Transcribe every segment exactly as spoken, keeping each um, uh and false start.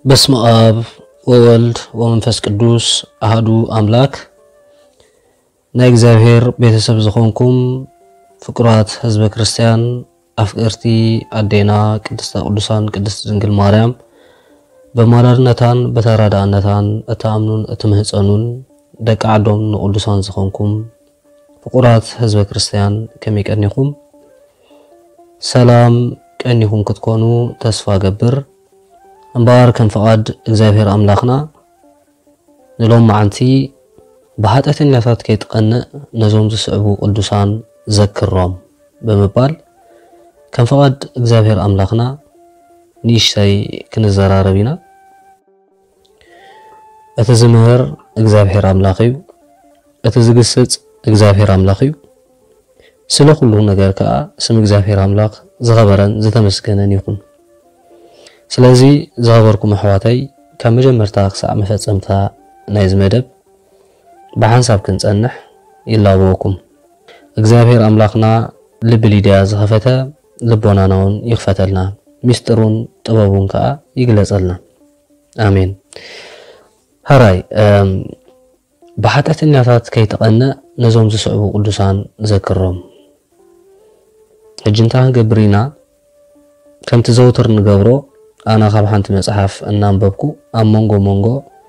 بسم آب وولد ومنفس قدوس أحدو أملاك نايك زاهر بيتسب زخونكم فقرات حزب كريستيان أفكرتي أدينا قدست قدسان قدست زنجل ماريام بماررنتان بترادانتان أتامنون أتمهصنون دك عدوم قدسان زخونكم فقرات حزب كريستيان كمي كأنيكم سلام كأنيكم كتكونوا تسفى قبر أمبار كان فقاد إغزابير أملاخنا نلوم معنتي بحاتة النفات كي تقنق نزوم تسعبو قدسان ذكرهم بمبال كان فقاد إغزابير أملاخنا نيش ساي كنزارة ربينا أتزمهر إغزابير أملاخيو أتزقسط إغزابير أملاخيو سلو كله نجار كا سم إغزابير أملاخ زغبران زتمسكنن يكون سلازي زغبركم حواتي كم جمرتا قصع مفصمتا نايز مدب بحنساب كنصنح إلا بوكم እግዚአብሔር አምላክና ልብ ሊዲያ ዘኸፈተ ልቦናናውን ይኽፈተልና ሚስጥሩን ጥበቡን ከ ይግለጸልና አሜን ሃራይ በኃጢአተኛታት ከይተቀነ ነዞም ዝስዕቡ ቅዱሳን ዘክሮም እጅንታ ገብሪና ከምቲ ዘውትር ንገብሮ أنا خاب حنت مصحف እናንበብኩ አሞንጎ ሞንጎ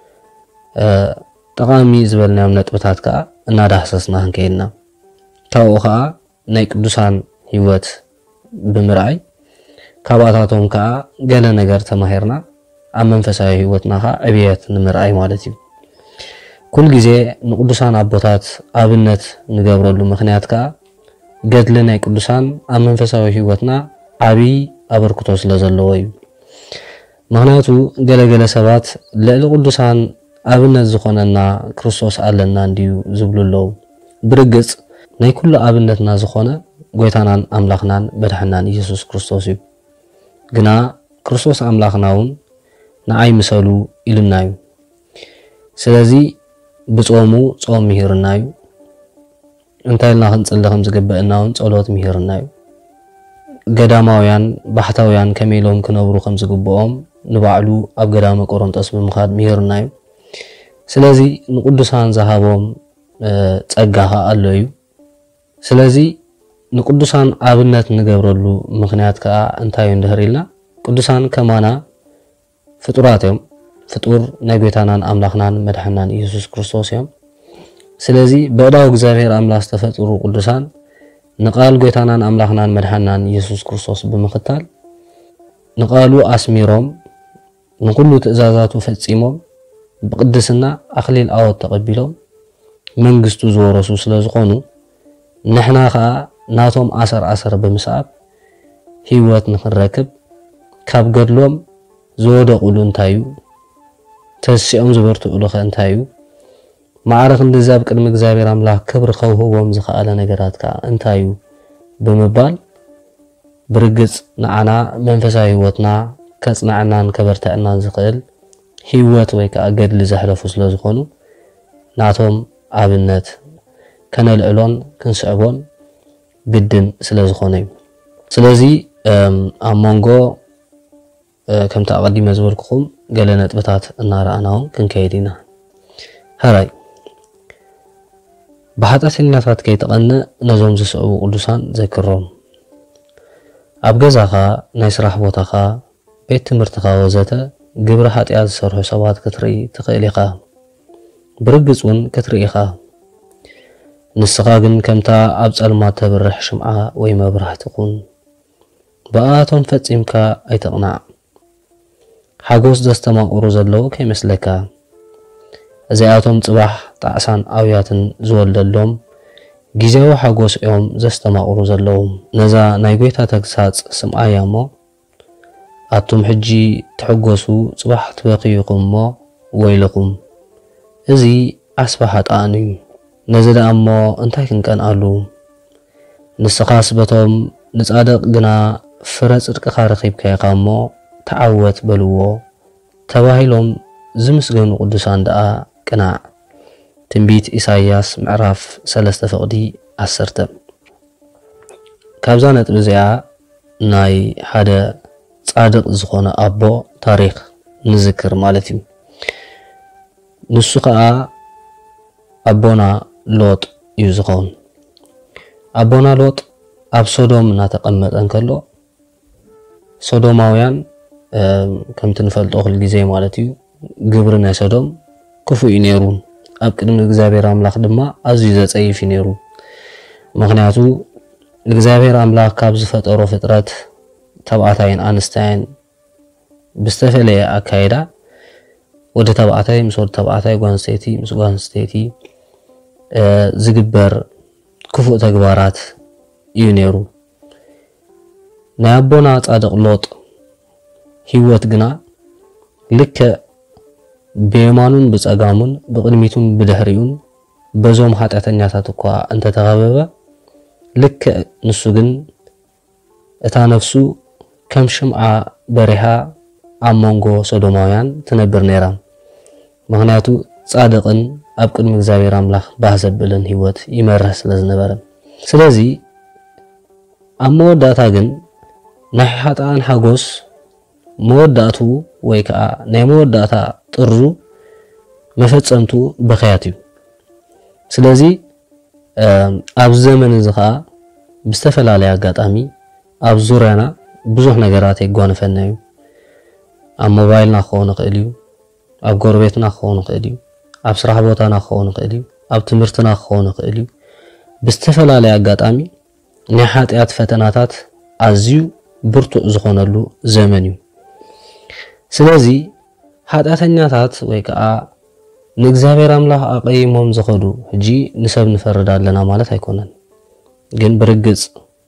ጠቃሚ ዝበልና እምነት በታትካ እናዳህሰስና እንከይና ታውኻ ናይ ቅዱሳን ህይወት ብምርአይ ካባታቶም ካ ገለ ነገር ተማሂርና ኣብ መንፈሳዊ ህይወትና ካ ዕብየት ንምርአይ ማለት እዩ ኩል ግዜ ንቅዱሳን አቦታት ኣብነት ንገብረሉ ምክንያት ካ ገድለ ናይ ቅዱሳን ኣብ መንፈሳዊ ህይወትና ዓቢ አበርክቶ ስለዘለዎ እዩ معناتو جل جل سبات لعل قدسان أبنا زخوننا كريستوس علنا نديو زبلولو برجس ناي كل أبنتنا زخونة قويتانا أملاخنان بدحنان يسوع كريستوس يب جنا كريستوس أملاخناون نعي مسالو إلنايو سلازي بتصومو صوم مهيرنايو انتهي لنا هنصلهم زقبئناون صلوات مهيرنايو قداماويان بحثاويان كميلهم كنبرو خمس قبوهم نبعلو أب قدام قرنطس بمخاد مهيرنايو سلازي نقدسان زهابهم تأجاها ألويو سلازي نقدسان أبنت نقبرلو مخنيات كا انتايون دهريلنا قدسان كمانا فطوراتهم فطور نبيتانان أملاخنان مدحنان يسوع كريستوس يوم سلازي بقداو እግዚአብሔር أملاس تفطرو قدسان نقال قويتانان أملاخنان مدحنان يسوع كريستوس بمختال نقالو أسميروم نقولو تأزازاتو فتسيموم بقدسنا أخليل آوات تقبلوم منقستو زورسو سلازقونو نحنا خا ناتوم أسر أسر بمساب هيوات نخركب كاب قدلوم زودا قولو انتايو تسيئم زبرتو قولو انتايو معارك اندزاب كلمة እግዚአብሔር አምላክ ክብር ከውህቦም ዝኸኣለ ነገራትካ እንታዩ በመባል برجس نعنا منفسا هيوتنا كصنعنان كبرتعنان زخيل هيوت ويكا قد لزحلفو سلازخونو ناتهم ابنت كنلعلون كنسعبون بدن سلازخوني سلازي امونغو كم تقدم زبركم قالنا تبتات الناراناهم كنكيدينا هراي بحثات النفات كي تقنى نزوم زسعو قدسان ذكرهم أبجزاها نيسرح بوتها بيت مرتخا وزته جبر حاتيات سرح سوات كتري تقيلقا برجزون كتريقا نسقاقن كمتا أبسأل ما تبرح شمعة ويما برح تكون بقاتهم فتسيمكا أي تقنع حاقوس دستما أروز اللو كي مسلكا زياتهم تصبح تعسان أويات زول اللوم جيزاو حاقوس يوم زستماقرو زلوهم نزا نايقويتا تقسات سمعايا مو أتم حجي تحقوسو صباح تبقيكم مو ويلكم ازي أصبحت آني نزد أمو انتاكن كان قالو نسقاس بطوم نسادق قنا فرز ارقخارخيب كيقامو تعوت بلوو تواهيلهم زمسقن قدسان دقا قناع تنبيت إساياس معراف سلسة فقدي عسرت كابزانة بزيعة ناي حدا صادق زخونة أبو تاريخ نذكر مالتي نسخة أبونا لوط يزخون أبونا لوط أب سودوم ناتقمت أنكلو سودوماويان كم تنفلت أخل جزي مالتي قبرنا سودوم كفو ينيرون أب كدم الجزابير أملاخ دما أزيزة أي في نيرون مغنياتو الجزابير أملاخ كابز فترة فترات تبعتين أنستين بستفلي أكايدا وده تبعتين مسور تبعتين غانستيتي مس غانستيتي أه زجبر كفو تجبارات ينيرو نابونا تصادق لوط هيوت جنا لك بيمانون بصقامون بقدميتون بدهريون بزوم حاتاتنياتات اكو انت تغببه لك نسو جن اتا نفسو كم شمعة بريها امونغو سودوماويان تنبر نيران مغنياتو صادقن اب قدم እግዚአብሔር አምላክ ባዘብልን ህይወት ይመረህ ስለዝነበረ ስለዚህ አሞዳታ ግን ናይ ሓጣን ሓጎስ መወዳቱ ወይ ከዓ ናይ መወዳታ ጥሩ መፈጸምቱ በخያት እዩ ስለዚህ ኣብ ዘመን እዚ ከዓ ብስተፈላለየ አጋጣሚ ኣብ ዙርያና ብዙሕ ነገራት ይጓንፈና እዩ ኣብ ሞባይልና ክኾን ይኽእል እዩ ኣብ ጎረቤትና ክኾን ይኽእል እዩ ኣብ ስራሕ ቦታና ክኾን ይኽእል እዩ ኣብ ትምህርትና ክኾን ይኽእል እዩ ብስተፈላለየ አጋጣሚ ናይ ሓጢያት ፈተናታት ኣዝዩ ብርቱዕ ዝኾነሉ ዘመን እዩ ስለዚህ ሓጢያተኛታት ወይ ከዓ ንእግዚአብሔር አምላክ ኣቀይሞም ዝኸዱ ሕጂ ንሰብ ንፈርድ ኣለና ማለት ኣይኮነን ግን ብርግጽ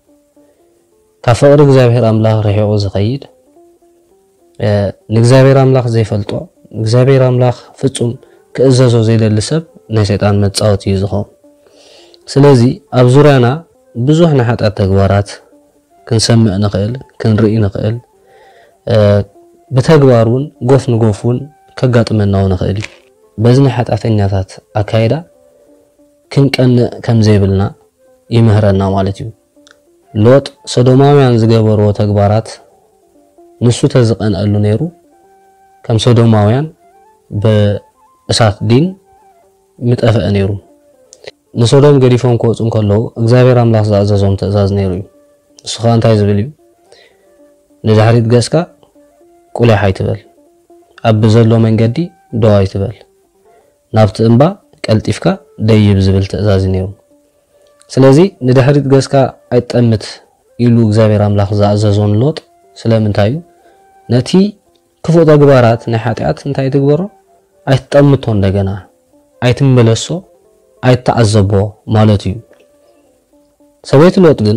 ካብ ፍቅሪ እግዚአብሔር አምላክ ረሒቑ ዝኸይድ ንእግዚአብሔር አምላክ ዘይፈልጦ እግዚአብሔር አምላክ ፍጹም كأزازو زيد اللسب نسيتان متصاوت يزخو سلازي أب زورانا بزوحنا حتى التقوارات كنسمع نقل كنرئي نقل أه بتقوارون قوف نقوفون كقاط مناو نقل بزن حتى أثنياتات أكايدا كن كان كم زيبلنا يمهرنا مالتيو لوط سودوماويان زقابرو تقوارات نسو تزقن قالو نيرو كم سودوماويان ب እሳት ዲን ምጠፈእ ነይሩ ንሶዶም ገዲፎም ኮጽን ከለው እግዚአብሔር አምላክ ዘአዘዞም ተዛዝ ነይሩ እሱ ኻንታይ ዝብል እዩ ንድሕሪት ገስካ ቁላይ ሃይትበል ኣብ ዘሎ መንገዲ ደዋይ ትበል ናብቲ እንባ ቀልጢፍካ ደይብ ዝብል ተዛዝ ነይሩ ስለዚ ንድሕሪት ገስካ አይጠምት ኢሉ እግዚአብሔር አምላክ ዘአዘዞን ሎጥ ስለምንታዩ ነቲ ክፉ ተግባራት ናይ ኃጢአት እንታይ ትግበሮ አይተጠምቶ እንደገና አይትመለሶ አይተዓዘቦ ማለት እዩ ሰቤት ሎጥ ግን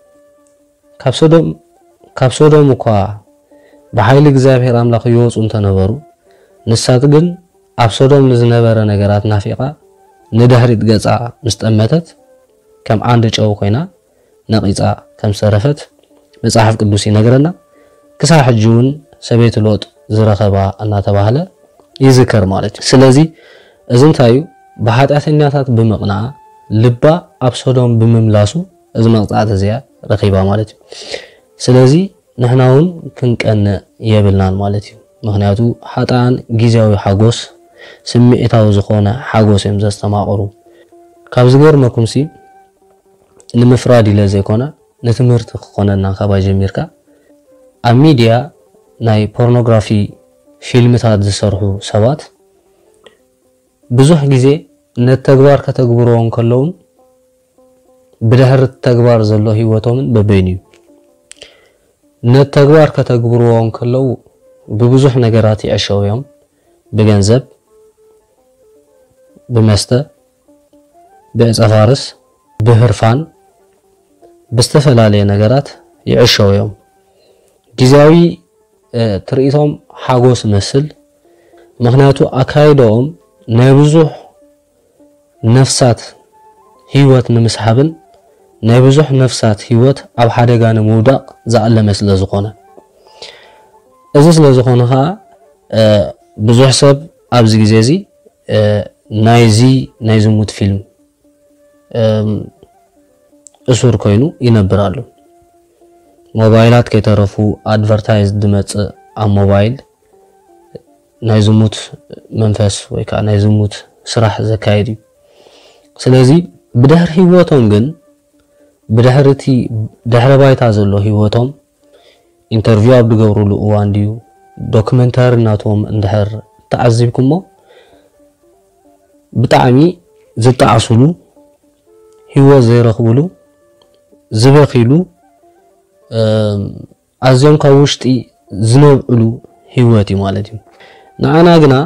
ካብ ሶዶም ካብ ሶዶም እኳ በኃይል እግዚአብሔር አምላክ ይወጹ እንተነበሩ ንሳት ግን ኣብ ሶዶም ዝነበረ ነገራት ናፊቃ ንድሕሪት ገጻ ምስጠመተት ከም አንድ ጨው ኮይና ነቂጻ ከም ሰረፈት መጽሐፍ ቅዱስ ይነግረና ክሳብ ሕጂውን ሰቤት ሎጥ ዝረኸባ እናተባህለ يذكر مالتي سلازي ازن تايو بحاتاتنياتات بمقنع لبا ابسودوم بمملاسو از مقطعات زيا رخيبا مالتي سلازي نحناون كنقن يبلنان مالتي مخنياتو حاتان غيزاوي حاغوس سميتاو زخونه حاغوس يم زستماقرو كابز غير مكمسي نمفرادي لزيكونا نتمرت خوننا خبا جميركا ا ميديا ناي بورنوغرافي فيلمታት ዝሰርሑ ሰባት ብዙሕ ግዜ ነተግባር ከተግብሮን ከለውን ብድሕሪ ተግባር ዘሎ ህይወቶም በበይን እዩ ነተግባር ከተግብሮን ከለው ببزح نجارات يعيشوا يوم بجنزب بمسته بأسفارس بهرفان بستفل عليه نجارات يعيشوا يوم جزاوي اه تريتهم حاجوس مسل مغنياتو أكايدهم نبزح نفسات هيوت نمسحبن نبزح نفسات هيوت أو حدا جان مودا زعل مثل زقنا إذا سلزقونها اه بزح سب أبز جزازي اه نايزي نايزموت فيلم أسور كينو ينبرالو موبايلات كي تعرفوا advertised دمت ام موبايل نايزموت منفس ويكا نايزموت سراح زكايدي سلازي بدهر هيوتهم جن بدهرتي دهر بايتا زلو هيوتهم انترفيو عبد قورو لقوان ديو دوكمنتار ناتهم اندهر تعذبكم مو بتعمي زبط عصولو هو زي رخبولو زبخيلو أزيون كاوشتي زنوبلو هيواتي مالتي نعنا قنا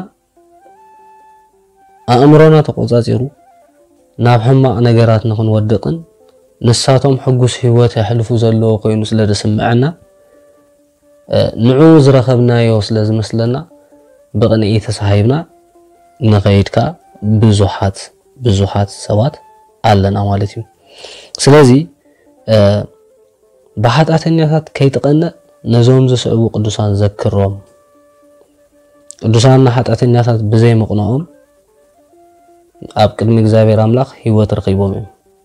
أمرنا تقوزاتيرو ناب حما نقرات نخون ودقن نساتهم حقوس هيواتي حلفو زلو قينو سلد سمعنا نعوز رخبنا يوصل زمسلنا بغني تسحيبنا نغيدكا بزوحات بزوحات سوات علنا مالتي سلازي أه بحاتاتنيات كيتقنا نزوم زسعبو قدوسان ذكرهم قدوسان حاتاتنيات بزي مقنعهم اب قدم እግዚአብሔር አምላክ ህይወት ረኺቦም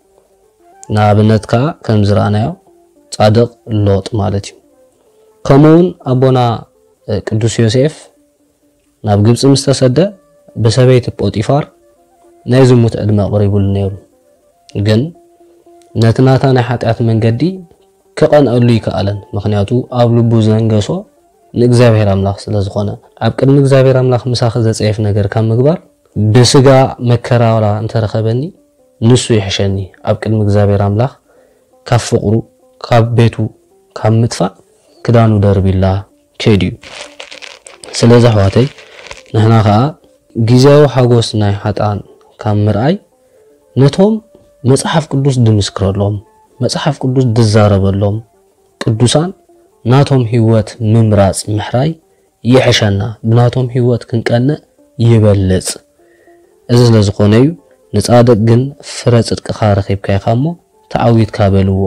ናብነትካ ከም ዝራናዮ ጻድቅ ሎጥ ማለት እዩ ከመውን አቦና ቅዱስ ዮሴፍ ናብ ግብጽ ምስተሰደ በሰበይት ጶጢፋር ናይ ዝሙት ዕድመ ቀሪቡል ነይሩ ግን ነትናታ ናይ ኃጢአት መንገዲ ከቀንአሉ ይከአለን ምክንያቱ ኣብ ልቡ ዘንገሶ ለእግዚአብሔር አምላክ ስለዝኾነ ኣብ ቅድሚ እግዚአብሔር አምላክ ምሳኸ ዘጽየፍ ነገር ካብ ምግባር በስጋ መከራውራ እንተረኸበኒ ንሱ ይሕሸኒ ኣብ ቅድሚ እግዚአብሔር አምላክ ካብ ፍቅሩ ካብ ቤቱ ካብ ምጥፋ ክዳኑ ደርቢላ ከዲዩ ስለዚ ሕዋተይ ንሕና ኸኣ ጊዜያዊ ሓጎስ ናይ ሓጣን ካብ ምርኣይ ነቶም መጽሐፍ ቅዱስ ድምስክረሎም መጽሐፍ ቅዱስ ድዛረበሎም ቅዱሳን ናቶም ህይወት ምምራጽ ምሕራይ ይሕሸና ብናቶም ህይወት ክንቀነ ይበልጽ እዚ ስለዝኾነዩ ንጻድቅ ግን ፍረ ጽድቅኻ ረኺብካ ኢኻሞ ተዓዊትካ በልዎ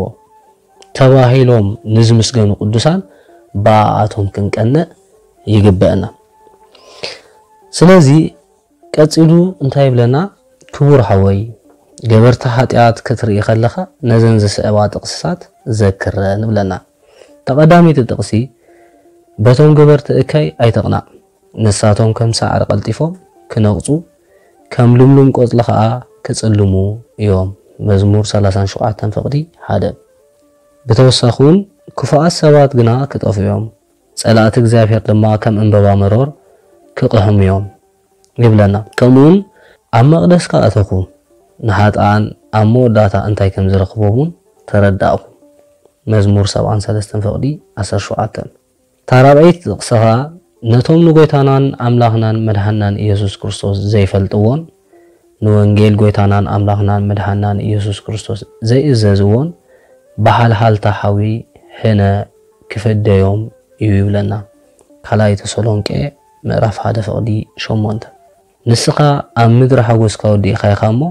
ተባሂሎም ንዝምስገኑ ቅዱሳን ባኣቶም ክንቀነ ይግበአና ስለዚ ቀጽሉ እንታይ ብለና ክቡር ሓወይ ገበርታ ኃጢአት ክትርኢ ከለኻ ነዘን ዝስዕባ ጥቅስታት ዘክረ ንብለና ተቀዳሚት ጥቅሲ በቶም ገበርታ እከይ ኣይተቕናዕ ንሳቶም ከም ሳዕር ቀልጢፎም ክነቕጹ ከም ልምሉም ቆጽለ ኸኣ ክጽልሙ እዮም መዝሙር ሰላሳ ወሸውዓተ ፍቅዲ ሓደ በተወሳኹን ክፉኣት ሰባት ግና ክጠፉ እዮም ጸላእት እግዚአብሔር ድማ ከም እንበባ መሮር ክቕህሙ እዮም ይብለና ከምኡን ኣብ መቕደስካ ኣተኹ ንሓጣን ኣብ መወዳእታ እንታይ ከም ዝረኽቦምን ተረዳእኹ መዝሙር ሰብዓ ወሰለስተ ፍቅዲ ዓሰርተ ሸውዓተ ታራባይት ጥቕስኻ ነቶም ንጎይታናን አምላኽናን መድኃናን ኢየሱስ ክርስቶስ ዘይፈልጥዎን ንወንጌል ጎይታናን አምላኽናን መድኃናን ኢየሱስ ክርስቶስ ዘይእዘዝዎን በሓልሓልታ ሓዊ ህነ ክፍደዮም እዩ ይብለና ካልኣይ ተሰሎንቄ ምዕራፍ ሓደ ፍቅዲ ሸሞንተ ንስኻ ኣብ ምድሪ ሓጎስካ ወዲእኻ ኢኻ እሞ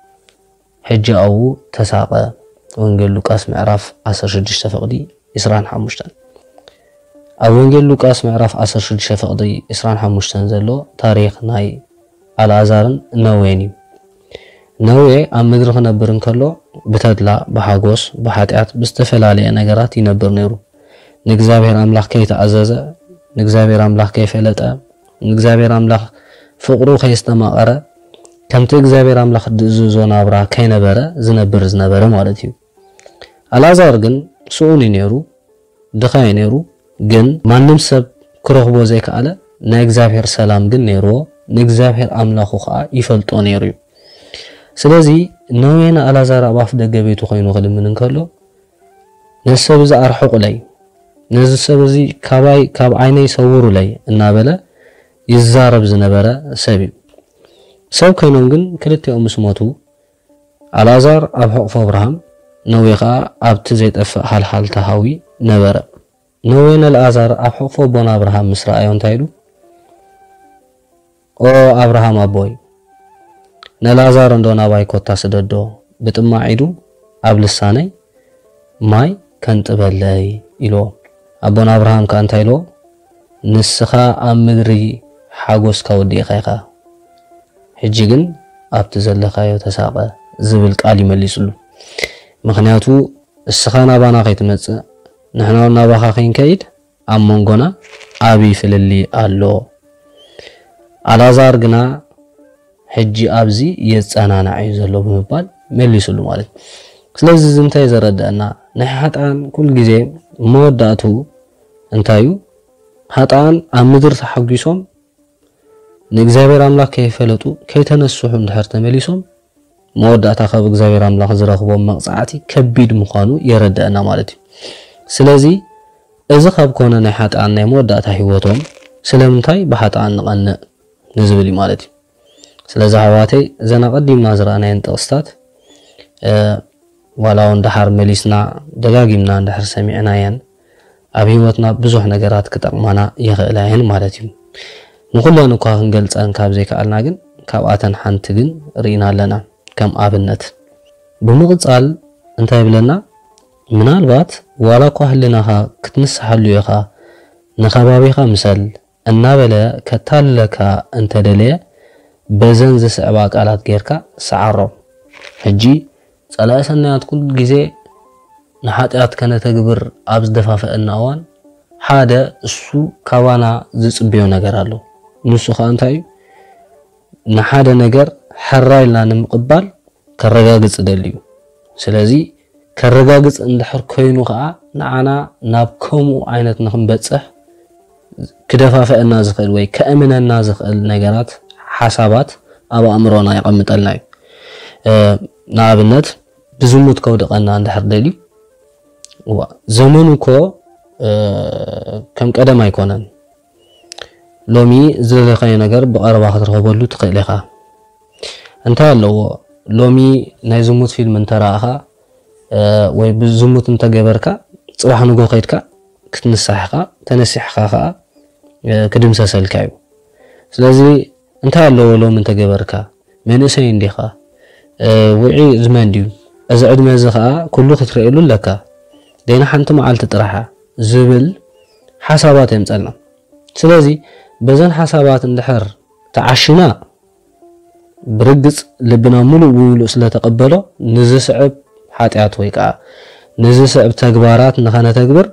ሕጂ ኣብኡ ተሳቐ ወንጌል ሉቃስ ምዕራፍ ዓሰርተ ሽዱሽተ ፍቅዲ عشرين وخمسة ኣብ ወንጌል ሉቃስ ምዕራፍ ዓሰርተ ሽዱሽተ ፍቅዲ عشرين وخمسة ዘሎ ታሪኽ ናይ አልዓዛርን ነዌን እዩ ነዌ ኣብ ምድሪ ክነብር እንከሎ ብተድላ በሓጎስ በኃጢአት ብዝተፈላለየ ነገራት ይነብር ነይሩ ንእግዚአብሔር አምላክ ከይተኣዘዘ ንእግዚአብሔር አምላክ ከይፈለጠ ንእግዚአብሔር አምላክ ፍቅሩ ከይስተማቐረ ከምቲ እግዚአብሔር አምላክ ድዝዞ ናብራ ከይነበረ ዝነብር ዝነበረ ማለት እዩ አልዓዛር ግን ስኡኒ ነይሩ ድኻይ ነይሩ ግን ማንም ሰብ ክረኽቦ ዘይከኣለ ናይ እግዚአብሔር ሰላም ግን ነይርዎ ንእግዚአብሔር አምላኹ ኸኣ ይፈልጦ ነይሩ እዩ ስለዚ ነዌና አልዓዛር ኣብ ኣፍ ደገ ቤቱ ኮይኑ ክልምን እንከሎ ነሰብ ዝኣርሕቁ ለይ ነዚ ሰብ እዚ ካባይ ካብ ዓይነይ ሰውሩ ለይ እናበለ ይዛረብ ዝነበረ ሰብ እዩ ሰብ ኮይኖም ግን ክልቲኦም ምስ ሞቱ አልዓዛር ኣብ ሕቑፎ አብርሃም ነዌ ኸኣ ኣብቲ ዘይጠፍእ ሓልሓልታ ሓዊ ነበረ ነዌን አልዓዛር ኣብ ሕቑፎ ኣቦና አብርሃም ምስ ረኣዮ እንታይ ኢሉ ኦ አብርሃም ኣቦይ ነልዓዛር እንዶ ናባይ ኮታ ስደዶ ብጥማዕ ኢዱ ኣብ ልሳነይ ማይ ከንጥበለይ ኢልዎ ኣቦና አብርሃም ከ እንታይ ኢልዎ ንስኻ ኣብ ምድሪ ሓጎስካ ወዲእኻ ኢኻ ሕጂ ግን ኣብቲ ዘለኻዮ ተሳቐ ዝብል ቃል ይመሊስሉ ምክንያቱ እስኻ ናባና ከይትመጽእ ንሕና ናባኻ ከይንከይድ ኣብ መንጎና ዓብይ ፍልሊ ኣሎ አላዛር ግና ሕጂ አብዚ የጻናናዕ ዘሎ በመባል መልሱሉ ማለት ስለዚህ ዝምታይ ዘረዳና ናይ ሓጣን ኩል ግዜ መወዳቱ እንታዩ ሓጣን ኣብ ምድር ተሐጊሶም ንእግዚአብሔር አምላክ ከይፈለጡ ከይተነሱሑ እንድሕር ተመሊሶም መወዳታ ካብ እግዚአብሔር አምላክ ዝረኽቦም መቅጻዕቲ ከቢድ ምዃኑ የረዳና ማለት እዩ ስለዚህ እዚ ካብ ኮነ ናይ ሓጣን ናይ መወዳታ ህይወቶም ስለምንታይ በሓጣን ንቐንዕ ንዝብል ማለት እዩ ስለዚህ ኣሕዋተይ ዘና ቀዲምና ዝረኣናየን ጥቕስታት ዋላው እንዳሓር መሊስና ደጋጊምና እንዳሓር ሰሚዕናየን ኣብ ህይወትና ብዙሕ ነገራት ክጠቅማና ይኽእላየን ማለት እዩ ንኹለን እኳ ክንገልፀን ካብ ዘይከኣልና ግን ካብኣተን ሓንቲ ግን ርኢና ኣለና ከም ኣብነት ብምቕፃል እንታይ ይብለና ምናልባት ዋላ እኳ ህልናኻ ክትንስሓሉ ኢኻ ንኸባቢኻ ምሰል እናበለ ከታለካ እንተደለየ በዘን ዝስዕባ ቃላት ጌርካ ሰዓሮ ሕጂ ጸላእ ሰናያት ኩል ግዜ ንሓጢያት ከነተግብር ኣብ ዝደፋፈአና እዋን ሓደ እሱ ካባና ዝጽብዮ ነገር ኣሎ ንሱ ኸ እንታይ ንሓደ ነገር ሕራይልና ንምቅባል ከረጋግጽ ደልዩ ስለዚህ ከረጋግጽ እንድሕር ኮይኑ ኸዓ ንዓና ናብ ከምኡ ዓይነት ንኽንበጽሕ ክደፋፈአና ዝኽእል ወይ ከእምነና ዝኽእል ነገራት ሓሳባት ኣብ ኣእምሮና ይቐምጠልና እዩ ንኣብነት ብዝሙት ከውድቐና እንድሕር ደልዩ ዘመኑ እኮ ከም ቀደም ኣይኮነን ሎሚ ዝደለኻዮ ነገር ብቐረባ ክትረኽበሉ ትኽእል ኢኻ እንታይ ኣለዎ ሎሚ ናይ ዝሙት ፊልም እንተረኣኻ ወይ ብዝሙት እንተገበርካ ጽባሕ ንጎ ኸይድካ ክትንሳሕኻ ተነሲሕኻ ኸዓ ክድምሰሰልካ እዩ ስለዚ እንታይ ኣለዎ ሎሚ እንተገበርካ መንእሰይ እንዲኻ ውዒ ዝመን ድዩ እዚ ዕድመ እዚ ኸዓ ኩሉ ክትርእየሉ ኣለካ ደይና ሓንቲ መዓልቲ ጥራሓ ዝብል ሓሳባት የምፀልና ስለዚ በዘን ሓሳባት እንድሕር ተዓሽና ብርግጽ ልብና ሙሉእ ብሙሉእ ስለተቀበሎ ንዝስዕብ ሓጢያት ወይ ከዓ ንዝስዕብ ተግባራት ንኸነተግብር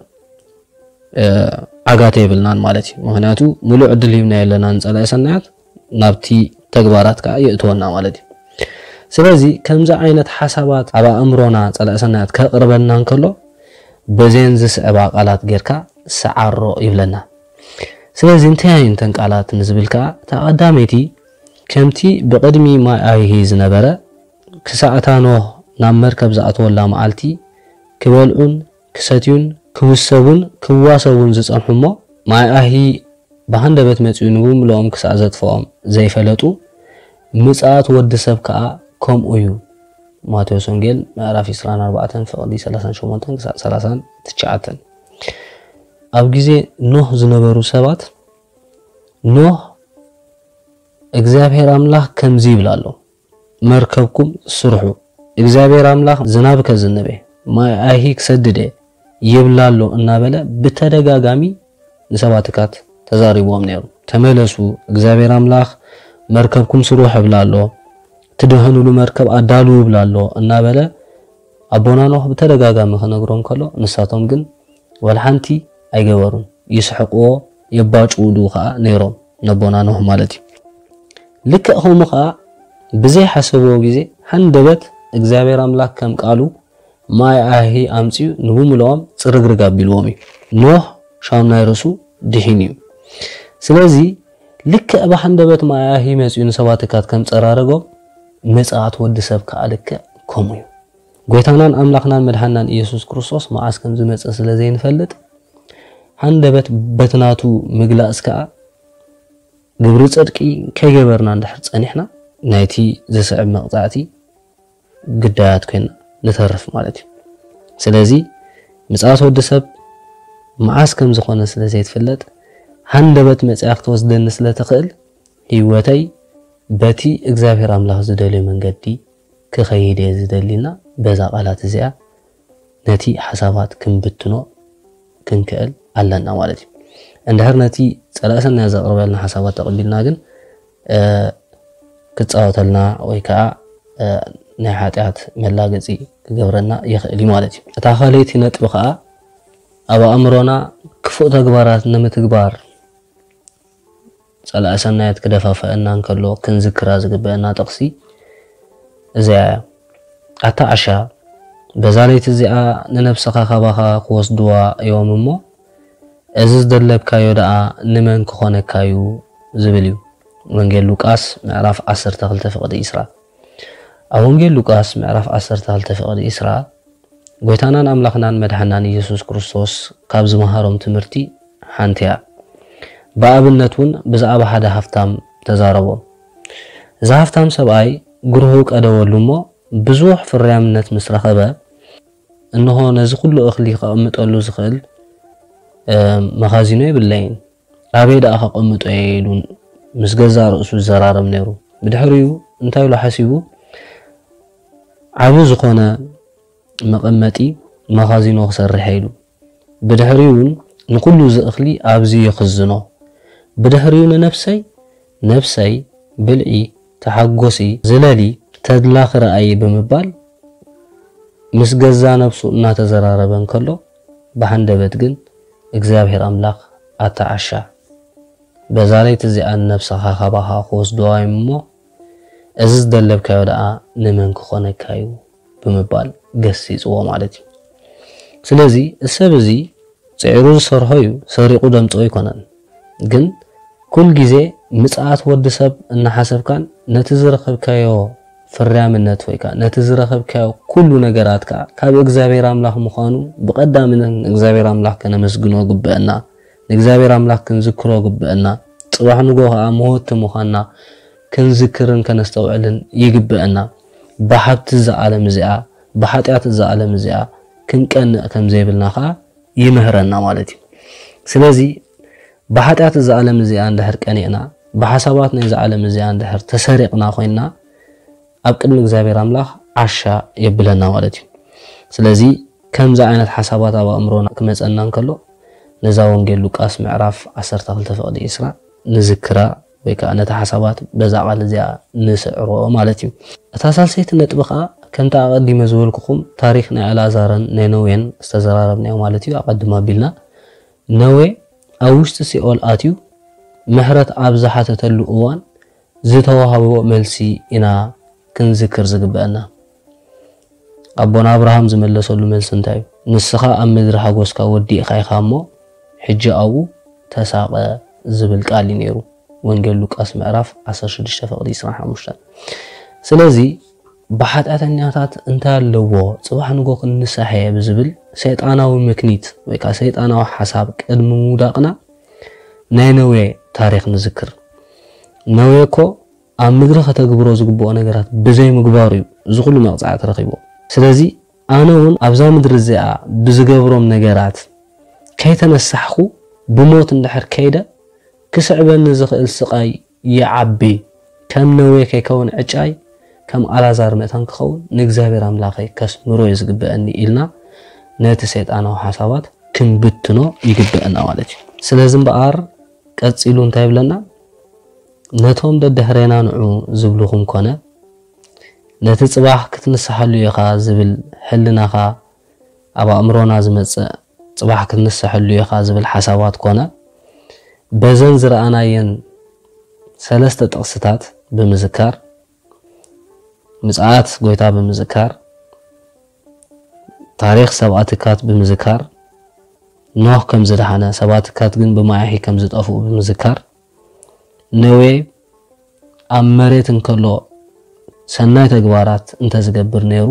ዓጋተ ይብልናን ማለት እዩ ምክንያቱ ሙሉእ ዕድል ሂብና የለና ንጸላኢ ሰናያት ናብቲ ተግባራት ከዓ የእትወና ማለት እዩ ስለዚ ከምዚ ዓይነት ሓሳባት ኣብ ኣእምሮና ጸላኢ ሰናያት ከቅርበልና እንከሎ በዘን ዝስዕባ ቃላት ጌርካ ሰዓሮ ይብለና ስለዚህ እንታይ አይንተን ቃላት ንዝብልካ ተቀዳሜቲ ከምቲ ብቅድሚ ማይ ኣይሂ ዝነበረ ክሳዕታኖ ናብ መርከብ ዝኣተወላ መዓልቲ ክበልዑን ክሰትዩን ክውሰቡን ክዋሰቡን ዝጸንሑሞ ማይ ኣይሂ በሃንደበት መጽኡ ንብምሎም ክሳዕ ዘጥፍኦም ዘይፈለጡ ምጽኣት ወዲ ሰብ ከዓ ከምኡ እዩ ማቴዎስ ወንጌል ምዕራፍ عشرين أربعة ፍቕዲ ثلاثين وثمانية ክሳዕ ثلاثين وتسعة ኣብ ግዜ ኖህ ዝነበሩ ሰባት ኖህ እግዚአብሔር አምላክ ከምዚ ይብላሎ መርከብኩም ስርሑ እግዚአብሔር አምላክ ዝናብ ከዝነበ ማይ ኣይሂ ክሰድደ ይብላሎ እናበለ በተደጋጋሚ ንሰባትካት ተዛሪቦም ነይሩ ተመለሱ እግዚአብሔር አምላክ መርከብኩም ስርሑ ይብላሎ ትደህኑሉ መርከብ አዳሉ ይብላሎ እናበለ አቦና ኖህ በተደጋጋሚ ከነግሮም ከሎ ንሳቶም ግን ወልሓንቲ ኣይገበሩን ይስሕቅዎ የባጭውዱ ኸዓ ነይሮም ነቦና ኖህ ማለት እዩ ልክኹም ኸዓ ብዘይ ሓሰብዎ ግዜ ሃንደበት እግዚአብሔር አምላክ ከም ቃሉ ማይ ኣይሂ ኣምጽዩ ንብምሎም ጽርግርግ ኣቢልዎም እዩ ኖህ ሻውና ይርሱ ድሒን እዩ ስለዚ ልክ በሃንደበት ማይ ኣይሂ መጽዩ ንሰባትካት ከም ጸራረጎም መጽኣት ወዲ ሰብ ከዓ ልክ ከምኡ እዩ ጎይታናን አምላክናን መድሓናን ኢየሱስ ክርስቶስ መዓስ ከም ዝመጽእ ስለ ዘይንፈልጥ ሃንደበት በትናቱ ምግላስ ከዓ ግብሪ ጽድቂ ከይገበርና እንድሕር ጸኒሕና ናይቲ ዝስዕብ መቅጻዕቲ ግዳያት ኮይና ንተርፍ ማለት እዩ ስለዚ ምጽኣት ወዲ ሰብ መዓስ ከም ዝኾነ ስለ ዘይትፈልጥ ሃንደበት መጽያኽ ተወስደን ስለ ተኽእል ህይወተይ በቲ እግዚአብሔር አምላክ ዝደልዮ መንገዲ ክኸይድ ዝደሊና በዛ ቃላት እዚኣ ነቲ ሓሳባት ክንብትኖ ክንክእል ኣለና ማለት እዩ እንድሕር ነቲ ጸላእሰና ዘቕርበልና ሓሳባት ተቀቢልና ግን ክጻወተልና ወይ ከዓ ናይ ሓጢያት መላገጺ ክገብረና ይኽእል ማለት እዩ እታ ኻለይቲ ነጥብ ከዓ ኣብ ኣእምሮና ክፉእ ተግባራት ንምትግባር صلاة سنة كدفافة أن نكلو كنذكر زقبة أن تقصي زي أتعشى بزاليت زي ننفسخ خباها قوس دوا يوم مو أزز دلب كايو دا نمن كخونة كايو زبليو ونجيل لوكاس معرف عصر تغلت فقد إسراء أو ونجيل لوكاس معرف عصر تغلت فقد إسراء قويتانا نملخنا مدحنان يسوس كريستوس قابز مهارم تمرتي حانتيا بابنتون بزعب حدا هفتام تزاربو إذا هفتام سبعي قرهوك أدوالو مو بزوح في الريامنت مسرخبه إنه نزي كله أخلي قامت أولو زخل مخازينه باللين أبيد أخا قامت أيلون مسجزار رأسو الزرار منيرو بدحريو انتايو لحسيبو عبو زخونا مقمتي مخازينه خسر رحيلو بدحريون نقولو زأخلي أبزي يخزنو بدحريون نفسي نفسي بلعي تحقوسي زلالي تدلاخ رأي بمبال مسجزا نفسو ناتا زرار بنكلو بحندبت جن እግዚአብሔር አምላክ አታዓሻ በዛሬ ተዚአን ነፍስኻ ኻባኻ ኾስ ዶዋይሞ እዝዝ ደለብካዮ ደኣ ንመን ክኾነካዩ ብምባል ገሲጽዎ ማለት እዩ ስለዚ እሰብ እዚ ጽዕሩ ዝሰርሖ እዩ ሰሪቁ ደምጾ ይኮነን ግን ኩል ግዜ ምጽአት ወዲ ሰብ እናሐሰብካን ነቲ ዝረኸብካዮ ፍርያምነት ወይካ ነቲ ዝረኸብካዮ ኩሉ ነገራትካ ካብ እግዚአብሔር አምላክ ምዃኑ በቀዳምነን እግዚአብሔር አምላክ ከነመስግኖ ግበአና እግዚአብሔር አምላክ ክንዝክሮ ግበአና ጽባሕ ንጎኻ ሞት ምዃና ክንዝክርን ከነስተውዕልን ይግበአና በሐብት ዘዓለም እዚኣ በኃጢአት ዘዓለም እዚኣ ክንቀንዕ ከም ዘይብልናኻ ይምህረና ማለት እዩ ስለዚ በኃጢአት ዘዓለም እዚኣ እንድሕር ቀኒዕና በሐሳባት ናይ ዘዓለም እዚኣ እንድሕር ተሰሪቕና ኮይና ኣብ ቅድሚ እግዚአብሔር አምላክ ዓሻ የብለና ማለት እዩ ስለዚ ከምዛ ዓይነት ሓሳባት ኣብ ኣእምሮና ክመፀና እንከሎ ነዛ ወንጌል ሉቃስ ምዕራፍ ዓሰርተ ክልተ ፍቅዲ ኢስራ ንዝክራ ወይ ከዓ ነታ ሓሳባት በዛ ቃል እዚኣ ንስዕሮ ማለት እዩ እታ ሳልሰይቲ ነጥቢ ከዓ ከምታ ኣቀዲመ ዝበልኩኹም ታሪክ ናይ ኣልዓዛርን ናይ ነዌን ዝተዘራረብናዮ ማለት እዩ ኣቀድማ ቢልና ነዌ ኣብ ውሽጢ ሲኦል ኣትዩ ምሕረት ኣብ ዝሓተተሉ እዋን ዝተዋሃቦ መልሲ ኢና ክንዝክር ዝግበአና ኣቦና አብርሃም ዝመለሰሉ መልስ እንታይ ንስኻ ኣብ ምድሪ ሓጎስካ ወዲእኻ ኢኻ እሞ ሕጂ ኣብኡ ተሳቀ ዝብል ቃል ነይሩ ወንጌል ሉቃስ ምዕራፍ ዓሰርተ ሽዱሽተ ፍቅዲ ዒስራን ሓሙሽተን ስለዚ በኃጢአተኛታት እንታይ ኣለዎ ጽባሕ ንጎ ክንሳሐየ ብዝብል ሰይጣናዊ ምክኒት ወይ ከዓ ሰይጣናዊ ሓሳብ ቅድሚ ሙዳቅና ናይ ነዌ ታሪክ ንዝክር ነዌ እኮ ኣብ ምድሪ ከተግብሮ ዝግብኦ ነገራት ብዘይ ምግባር እዩ ዝኹሉ መቕጻዕት ረኺቦ ስለዚ ኣነ እውን ኣብዛ ምድሪ እዚኣ ብዝገብሮም ነገራት ከይተነሳሕኩ ብሞት እንድሕር ከይደ ክስዕበኒ ዝኽእል ስቃይ ይዓቢ ከም ነዌ ከይከውን ዕጫይ ከም ኣልዓዛር ምእታን ክኸውን ንእግዚአብሔር አምላኸይ ከስምሮ ይዝግበአኒ ኢልና ነቲ ሰይጣናዊ ሓሳባት ክንብትኖ ይግበአና ማለት እዩ ስለዚ እምበኣር ቀፂሉ እንታይ ይብለና ነቶም ደድሕሬና ንዑ ዝብልኹም ኮነ ነቲ ጽባሕ ክትንሳሐሉ ኢኻ ዝብል ሕልናኻ ኣብ ኣእምሮና ዝመጽእ ጽባሕ ክትንሳሐሉ ኢኻ ዝብል ሓሳባት ኮነ በዘን ዝረኣናየን ሰለስተ ጥቕስታት ብምዝካር ምጽአት ጎይታ ብምዝካር ታሪክ ሰብኣትካት ብምዝካር ኖህ ከም ዝደሓነ ሰብኣትካት ግን ብማያሒ ከም ዝጠፍኡ ብምዝካር ነዌ ኣብ መሬት እንከሎ ሰናይ ተግባራት እንተ ዝገብር ነይሩ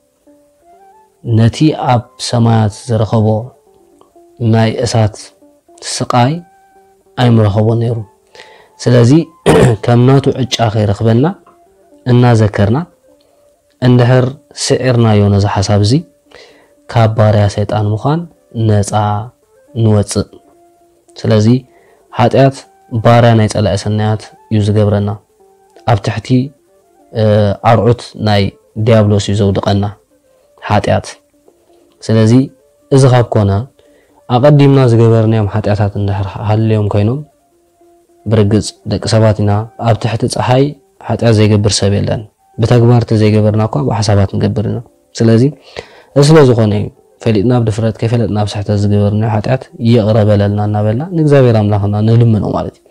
ነቲ ኣብ ሰማያት ዝረኸቦ ናይ እሳት ስቃይ ኣይምረኸቦ ነይሩ ስለዚ ከም ናቱ ዕጫ ከይረኽበና እናዘከርና እንድሕር ስዒርናዮ ነዚ ሓሳብ እዚ ካብ ባርያ ሰይጣን ምዃን ነፃ ንወፅእ ስለዚ ኃጢአት ባርያ ናይ ጸላእ ሰናያት እዩ ዝገብረና ኣብ ትሕቲ ኣርዑት ናይ ዲያብሎስ እዩ ዘውድቐና ኃጢአት ስለዚ እዚ ካብ ኮነ ኣቀዲምና ዝገበርናዮም ኃጢአታት እንድሕር ሃልዮም ኮይኖም ብርግጽ ደቂ ሰባት ኢና ኣብ ትሕቲ ፀሓይ ኃጢአት ዘይገብር ሰብ የለን بتكبر تزيجبرنا كوا بحسابات نجبرنا سلازي أصلا زخانة فلتنا بدفرت كيف فلتنا بسحت تزيجبرنا حتى يقرب لنا نبلنا نجزاوي رام لهنا نلمن أمالتي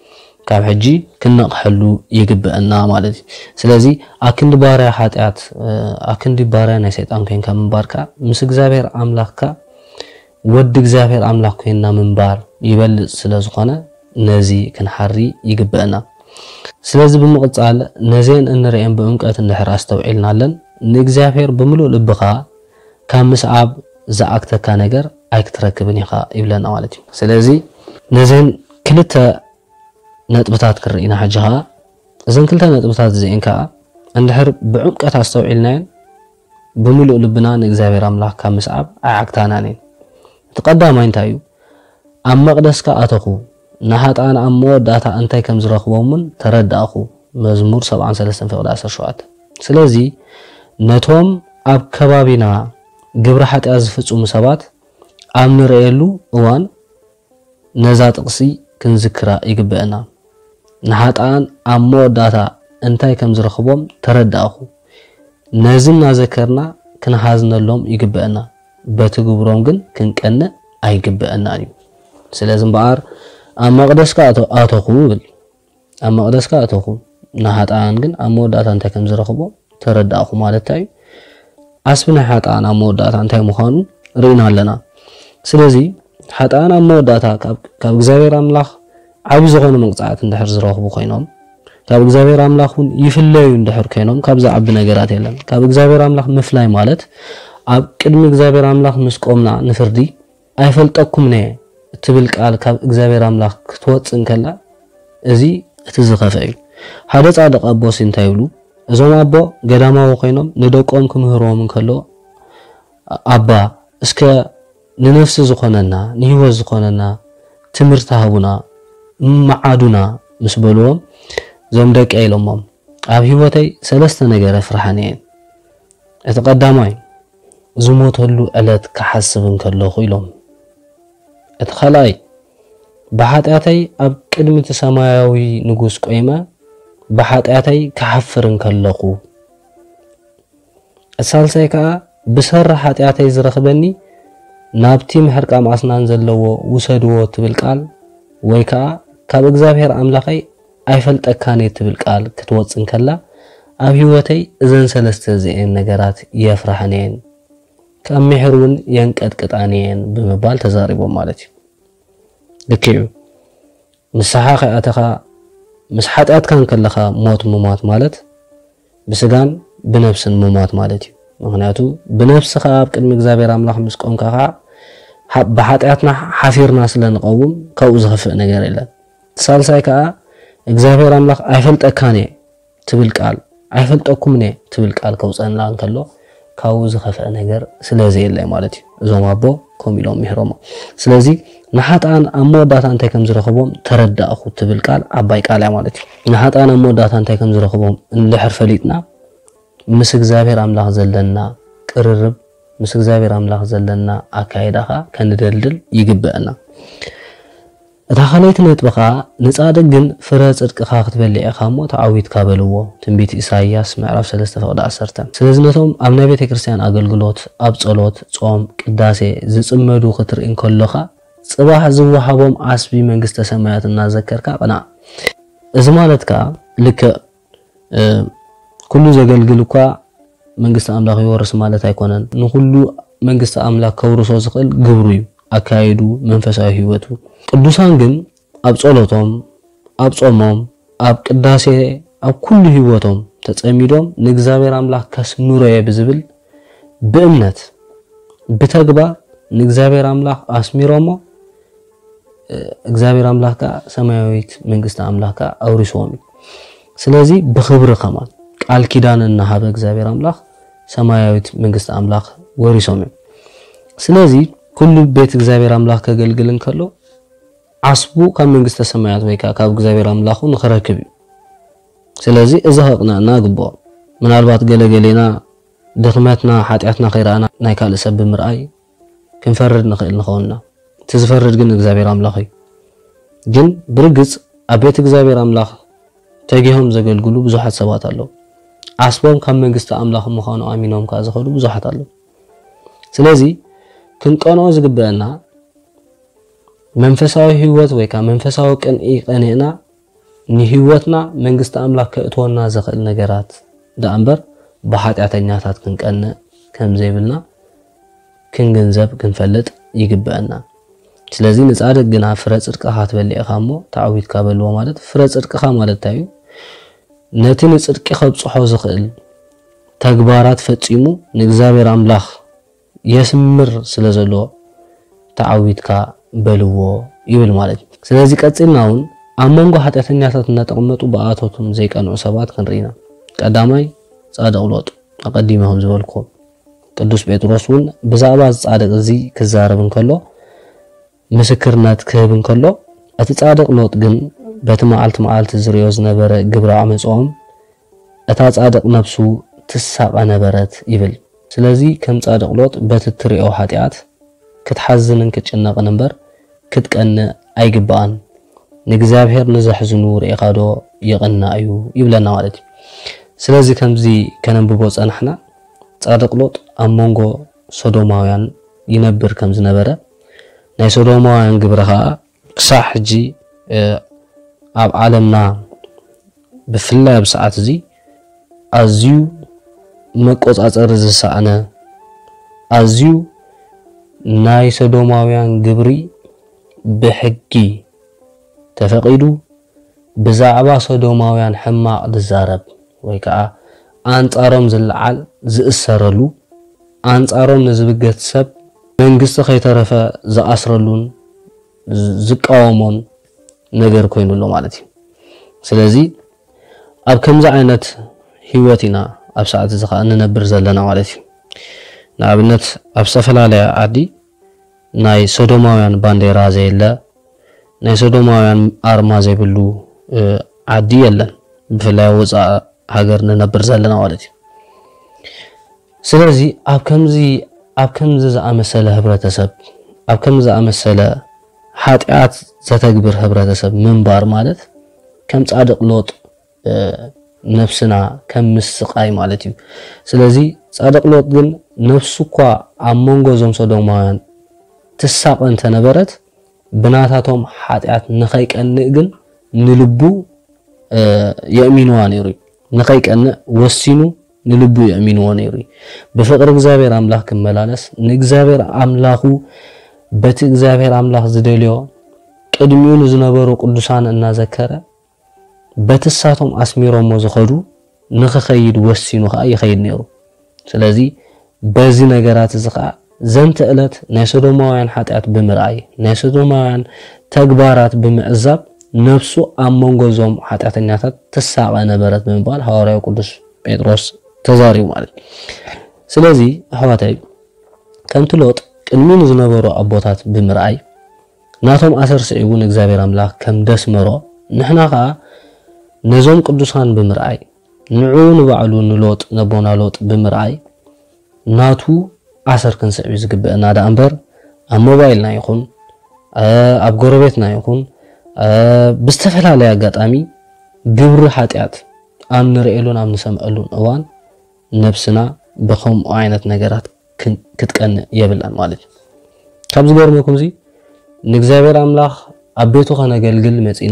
ካብ ሕጂ ክንነቕሐሉ ይግብአና ማለት እዩ ስለዚህ ኣክንዲ ባርያ ሓጢያት ኣክንዲ ባርያ ናይ ሰይጣን ኮይንካ ምንባርካ ምስ እግዚአብሔር ኣምላኽካ ወድ እግዚአብሔር ኣምላኽ ኮይንና ምንባር ይበልጽ ስለዝኾነ ነዚ ክንሓሪ ይግብአና ስለዚህ ብምቕጻል ነዘን እንርአን በእንቀት እንድሕር አስተውዒልናለን ንእግዚአብሔር ብምሉእ ልብኻ ካብ ምስዓብ ዝኣክተካ ነገር ኣይክትረክብን ኢኻ ይብለና ማለት እዩ ስለዚህ ነዘን ክልተ ነጥብታት ክርኢና ሕጂኻ እዘን ክልተ ነጥብታት እዚአን ከዓ እንድሕር ብዕምቀት አስተውዒልናየን ብምሉእ ልብና ንእግዚአብሔር ኣምላኽ ካብ ምስዓብ ኣይዓክታናን ተቀዳማይ እንታይ እዩ ኣብ መቅደስካ ኣተኹ ናሃጣን ኣብ መወዳእታ እንታይ ከም ዝረኽቦምን ተረዳእኹ መዝሙር ሰብዓ ወሰለስተ ፍቅዲ ዓሰርተ ሸውዓተ ስለዚህ ነቶም ኣብ ከባቢና ግብረ ኃጢአት ዝፍጽሙ ሰባት ኣብ ንርኤሉ እዋን ነዛ ጥቅሲ ክንዝክራ ይግብአና ናሃጣን ኣብ መወዳእታ እንታይ ከም ዝረኽቦም ተረዳእኹ ነዝና ዘከርና ክንሃዝነሎም ይግብአና በትግብሮም ግን ክንቀንዕ ኣይግብአና እዩ ስለዚህ እምበኣር ኣብ መቅደስካ ኣተኹ ብል ኣብ መቅደስካ ኣተኹ ናሃጣን ግን ኣብ መወዳእታ እንታይ ከም ዝረኽቦም ተረዳእኹ ማለት እዩ ኣስብና ሓጣን ኣብ መወዳእታ እንታይ ምዃኑ ርኢና ኣለና ስለዚህ ሓጣን ኣብ መወዳእታ ካብ እግዚአብሔር ኣምላኽ ዓቢ ዝኾነ መቅጻዕት እንድሕር ዝረኽቡ ኮይኖም ካብ እግዚአብሔር ኣምላኽ እውን ይፍለዩ እንድሕር ኮይኖም ካብዛ ዓቢ ነገራት የለን ካብ እግዚአብሔር ኣምላኽ ምፍላይ ማለት ኣብ ቅድሚ እግዚአብሔር ኣምላኽ ምስ ቆምና ንፍርዲ ኣይፈልጠኩምነ ትብል ቃል ካብ እግዚአብሔር ኣምላኽ ክትወጽን ከላ እዚ እቲ ዝኸፈ እዩ ሓደ ጻድቕ ኣቦስ እንታይ ይብሉ እዞም ኣቦ ገዳማዊ ኮይኖም ንደቆም ክምህሮም እንከሎ ኣባ እስከ ንነፍሲ ዝኾነና ንህይወት ዝኾነና ትምህርቲ ሃቡና መዓዱና ምስ በልዎም ዞም ደቂ ኢሎሞም ኣብ ህይወተይ ሰለስተ ነገር ፍርሓን እየን እቲ ቀዳማይ ዝሞተሉ ዕለት ክሓስብ እንከለኹ ኢሎም እቲ ኻልኣይ ብሓጢአተይ ኣብ ቅድሚ ሰማያዊ ንጉስ ቆይመ ብሓጢአተይ ክሓፍር እንከለኹ እሳልሳይ ከዓ ብሰራ ሓጢአተይ ዝረኽበኒ ናብቲ ምሕርቃ ማስናን ዘለዎ ውሰድዎ ትብል ቃል ወይ ከዓ ካብ እግዚአብሔር ኣምላኸይ ኣይፈልጠካኔ ትብል ቃል ክትወጽን ከላ ኣብ ህይወተይ እዘን ሰለስተ እዚአን ነገራት የፍርሐኔን ከመሕሩን የንቀጥቅጣኔን ብምባል ተዛሪቦም ማለት እዩ ልክዩ ንስሓ ኸኣተኻ ምስ ሓጢአትካ እንከለኻ ሞት ምሟት ማለት ብስጋን ብነፍስን ምሟት ማለት እዩ ምክንያቱ ብነፍስኻ ኣብ ቅድሚ እግዚአብሔር ኣምላኽ ምስ ቆምካ ብሓጢአትና ሓፊርና ስለንቀውም ካብኡ ዝኸፍእ ነገር የለን ሳልሳይ ከዓ እግዚአብሔር ኣምላኽ ኣይፈልጠካኔ ትብል ቃል ኣይፈልጠኩምኔ ትብል ቃል ከውፀና እንከሎ ካብኡ ዝኸፍእ ነገር ስለዘየለ ማለት እዩ እዞም ኣቦ ከምኡ ኢሎም ምሕሮሞ ስለዚህ ናሃጣን ኣብ መወዳእታ እንታይ ከም ዝረኽቦም ተረዳእኹ ትብል ቃል ዓባይ ቃል እያ ማለት እዩ ናሃጣን ኣብ መወዳእታ እንታይ ከም ዝረኽቦም እንድሕር ፈሊጥና ምስ እግዚአብሔር ኣምላኽ ዘለና ቅርርብ ምስ እግዚአብሔር ኣምላኽ ዘለና ኣካይዳኻ ከንደልድል ይግብአና እታ ኻልኣይቲ ነጥብኻ ንጻድቅ ግን ፍረ ጽድቅኻ ክትበልዕ ኢኻ እሞ ተዓዊትካ በልዎ ትንቢት ኢሳይያስ ምዕራፍ ሰለስተ ፍቅዲ ዓሰርተ ስለዚህ ነቶም ኣብ ናይ ቤተ ክርስቲያን ኣገልግሎት ኣብ ጸሎት ጾም ቅዳሴ ዝጽመዱ ክትርኢ እንከለኻ ጽባሕ ዝወሃቦም ኣስቢ መንግስተ ሰማያት እናዘከርካ ቅናዕ እዚ ማለት ከዓ ልክ ኩሉ ዘገልግል እኳ መንግስተ ኣምላኽ ይወርስ ማለት ኣይኮነን ንኩሉ መንግስተ ኣምላኽ ከውርሶ ዝኽእል ግብሩ እዩ ኣካይዱ መንፈሳዊ ህይወቱ ቅዱሳን ግን ኣብ ጸሎቶም ኣብ ጾሞም ኣብ ቅዳሴ ኣብ ኩሉ ህይወቶም ተጸሚዶም ንእግዚአብሔር ኣምላኽ ከስምሮየ ብዝብል ብእምነት ብተግባር ንእግዚአብሔር ኣምላኽ ኣስሚሮሞ እግዚአብሔር ኣምላኽ ሰማያዊት መንግስተ ኣምላኽ ኣውሪሶም ስለዚህ ብኽብሪ ከማን ቃል ኪዳን እናሃበ እግዚአብሔር ኣምላኽ ሰማያዊት መንግስተ ኣምላኽ ወሪሶም ስለዚህ ኩሉ ቤት እግዚአብሔር ኣምላኽ ከገልግል እንከሎ ዓስቡ ካብ መንግስተ ሰማያት ወይ ካብ እግዚአብሔር ኣምላኽ ንኽረክብ ስለዚህ እዚ ኸቅናዕና ግቦ ምናልባት ገለገሌና ድኽመትና ሓጢአትና ኸይራና ናይ ካልእ ሰብ ብምርኣይ ክንፈርድ ንኽእል ንኸውና ትዝፈርድ ግን እግዚአብሔር ኣምላኽ እዩ ግን ብርግጽ ኣብ ቤት እግዚአብሔር ኣምላኽ ተጊሆም ዘገልግሉ ብዙሓት ሰባት ኣለዉ ዓስቦም ካብ መንግስተ ኣምላኽ ምዃኑ ኣሚኖም ከዓ ዝኸዱ ብዙሓት ኣለዉ ስለዚህ ክንቀንዖ ዝግብአና መንፈሳዊ ህይወት ወይ ከዓ መንፈሳዊ ቅንኢ ቀኒዕና نهيوتنا منجست أملاك كأتونا زخل نجارات دا أمبر بحاتياتنياتات كن كأن كم زيبلنا كن جنزب كن فلت يجبأنا ስለዚህ ንጻድቅ ግና ፍረ ጽድቅ ሃትበልዕ ኻሞ ታዕዊት ካብልዎ ማለት ፍረ ጽድቅ ኻ ማለት ታዩ ነቲ ንጽድቅ ኸብጽሖ ዝኽእል ተግባራት ፈጺሙ ንእግዚአብሔር አምላኽ የስምር ስለዘለዎ ታዕዊትካ በልዎ ይብል ማለት ስለዚህ ቀጽልናውን አመንጎ ኃጢአተኛታት እናተቀመጡ በአቶቱም ዘይቀንዑ ሰባት ክንሪና ቀዳማይ ጻድቅ ሎጥ አቀዲመሁም ዝበልኮ ቅዱስ ጴጥሮስን በዛባ ጻድቅ እዚ ክዛረብን ከሎ مسكرنات كهبن كله أتصادق لوط جن بتمعلت معلت زريوز نبرة جبر عمصهم أتصادق نفسه تسحب نبرة يبل سلازي كم تصادق لوط بتتري أو حاتيات كتحزن كتشنق نمبر كتكأن أي جبان نجزاب هير نزح زنور إقادو يغنى أيو يبلنا والدي سلازي كم زي كان ببوز أنحنا تصادق لوط أمونجو صدوماويان ينبر كم زنبرة ናይ ሶዶማውያን ግብረኻ ክሳሕ ሕጂ ኣብ ዓለምና ብፍላይ ኣብ ሰዓት እዚ ኣዝዩ መቆጻጸር ዝሰኣነ ኣዝዩ ናይ ሶዶማውያን ግብሪ ብሕጊ ተፈቂዱ ብዛዕባ ሶዶማውያን ሕማቅ ዝዛረብ ወይ ከዓ አንጻሮም ዝለዓል ዝእሰረሉ አንጻሮም ንዝብገት ሰብ መንግስት ከይተረፈ ዘአስረሉን ዝቃወሞን ነገር ኮይኑሎ ማለት እዩ ስለዚህ ኣብ ከምዛ ዓይነት ህይወትና ኣብ ሰዓት እዚ ኸ እንነብር ዘለና ማለት እዩ ንኣብነት ኣብ ሰፈላለየ ዓዲ ናይ ሶዶማውያን ባንዴራ ዘይለ ናይ ሶዶማውያን ኣርማ ዘይብሉ ዓዲ የለን ብፍላይ ወፃእ ሃገር እንነብር ዘለና ማለት እዩ ስለዚህ ኣብ ከምዚ ኣብ ከምዚ ዝኣመሰለ ህብረተሰብ ኣብ ከምዚ ዝኣመሰለ ሓጢአት ዘተግብር ህብረተሰብ ምንባር ማለት ከም ጻድቅ ሎጥ ነፍስና ከም ምስቃይ ማለት እዩ ስለዚህ ጻድቅ ሎጥ ግን ነፍሱ እኳ ኣብ መንጎ ዞም ሶዶማውያን ትሳቀን ተነበረት ብናታቶም ሓጢአት ንኸይቀንእ ግን ንልቡ የእሚንዋ ነይሩ ንኸይቀንእ ወሲኑ نلبو يأمينوا نيري بفقر እግዚአብሔር አምላክ ከመላለስ ንእግዚአብሔር አምላኹ በት እግዚአብሔር አምላክ ዝደልዮ ቅድሚውን ዝነበሩ ቅዱሳን እናዘከረ በተሳቶም አስሚሮም ዝኸዱ ንኸኸይድ ወሲኑ ኸ ይኸይድ ነይሩ ስለዚህ በዚ ነገራት ዝኻ ዘንተ ዕለት ናይ ሶዶማውያን ኃጢአት ብምርአይ ናይ ሶዶማውያን ተግባራት ብምዕዛብ ነፍሱ ኣብ መንጎዞም ኃጢአተኛታት ተሳቀ ነበረት ብምባል ሐዋርያው ቅዱስ ጴጥሮስ ተዛሪው ማለት ስለዚህ አህዋታይ ከምት ሎጥ ቅድሚን ዝነበሩ አቦታት ብምርአይ ናቶም አሰር ሰይውን እግዚአብሔር አምላክ ከም ደስመሮ ንሕናኻ ነዞም ቅዱሳን ብምርአይ ንዑን ባዕሉ ንሎጥ ነቦና ሎጥ ብምርአይ ናቱ አሰር ክንሰዕ ዝግበአና ዳ አንበር ኣብ ሞባይልና ይኹን ኣብ ጎረቤትና ይኹን ብዝተፈላለየ አጋጣሚ ግብሪ ኃጢአት ኣብ ንርኤሉን ኣብ ንሰምዐሉን እዋን ነፍስና በኸም አይነት ነገራት ክትቀን የብላን ማለት ካብዝ ገርመኩም እዚ ንእግዚአብሔር አምላክ አቤቱ ከነገልግል መጺና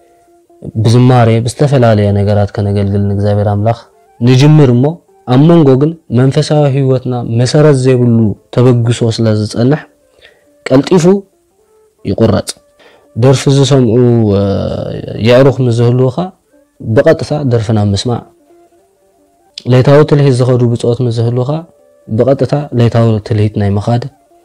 ብዝማሬ ብዝተፈላለየ ነገራት ከነገልግል ንእግዚአብሔር አምላክ ንጅምርሞ ኣብ መንጎ ግን መንፈሳዊ ህይወትና መሰረት ዘይብሉ ተበግሶ ስለዝጸንሕ ቀልጢፉ ይቆረጽ ደርፍ ዝሰምዑ የዕሩኽ ምዝህሉኻ بقطة درفنا مسمع ليتاو تلهي زخدو بصوت مزهلوخا بقطة ليتاو تلهيت ناي مخاد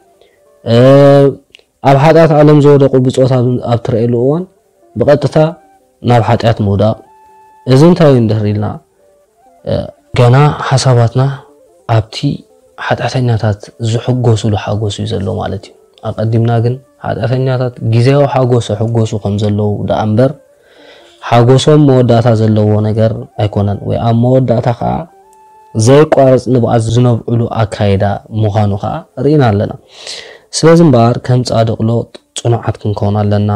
ا اب حاتات عالم زودقو بصوت اب تريلو وان بقطة ناب حاتات مودا اذن تاو اندهريلنا ገና ሐሳባትና ኣብቲ ሓጣተኛታት ዝሕጎሱሉ ሓጎሱ ይዘሎ ማለት እዩ አቀዲምና ግን ሓጣተኛታት ጊዜው ሓጎሱ ሕጎሱ ከም ዘለው ዳአምበር ሓጎሶም መወዳታ ዘለዎ ነገር አይኮነን ወይ ኣብ መወዳታ ኻ ዘይቋርጽ ንብዓት ዝነብዕሉ አካይዳ ምዃኑ ኻ ሪና ኣለና ስለዚህ ባር ከም ጻድቅ ሎጥ ጽኑዓት ክንኮን ኣለና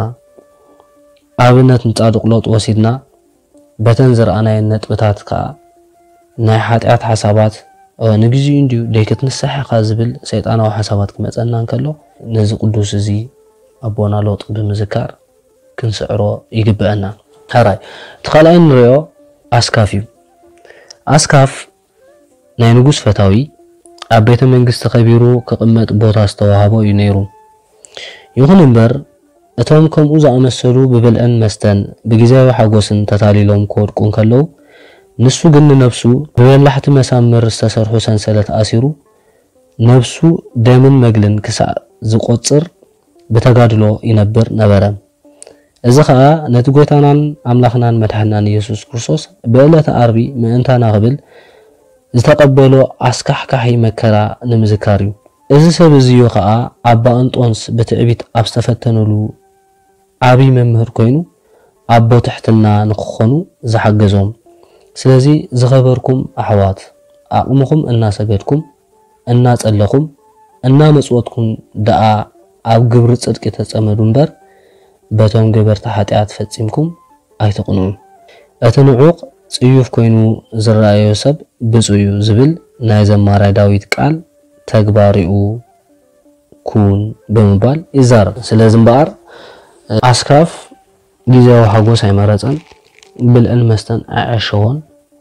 ኣብነት ጻድቅ ሎጥ ወሲድና በተንዘር አናይ ነጥብታት ካ ናይ ሓጢአት ሓሳባት ንግዚ እንዲው ደይከት ንሳሐ ዝብል ሰይጣናዊ ሓሳባት ክመጸናን ከሎ ነዚ ቅዱስ እዚ ኣቦና ሎጥ ብምዝካር ክንስዕሮ ይግበአና هراي تخلين ريو أسكافيو أسكاف ناينجوس فتاوي أبيت منجست خبيرو كقمة بوتاس توهابو ينيرو يخون امبر اتوم كم اوزا امسلو ببلعن مستن بجزاوي حاقوسن تتاليلوم كور كون كالو نسو قن نفسو ببلحت مسامر استسرحو سنسلت آسيرو نفسو دامن مقلن كسا زقوتصر بتقادلو ينبر نبرم إذا خا نتقوتانان أملاخنان متحنان يسوس كرسوس بألة عربي من انتانا قبل استقبلو عسكح كحي مكرا نمزكاريو إذا سبزيو خا عبا انطونس بتعبيت أبستفتنولو عبي ممهر كوينو عبو تحتنا نخخونو زحقزوم سلازي زخبركم أحوات أقومكم الناس بيتكم الناس ألقم النا مسوتكم دعا عب قبرت صدق تتسامدون بر باتوم قبرت حاتيات فتسيمكم أيتقنون أتنعوق سيوف كوينو زرائيو سب بزيو زبل نايزم مارا داويت قال تكباريو كون بمبال إزار سلازم بار أسكاف جيزاو حقوس عمارتان بالأن مستان أعشون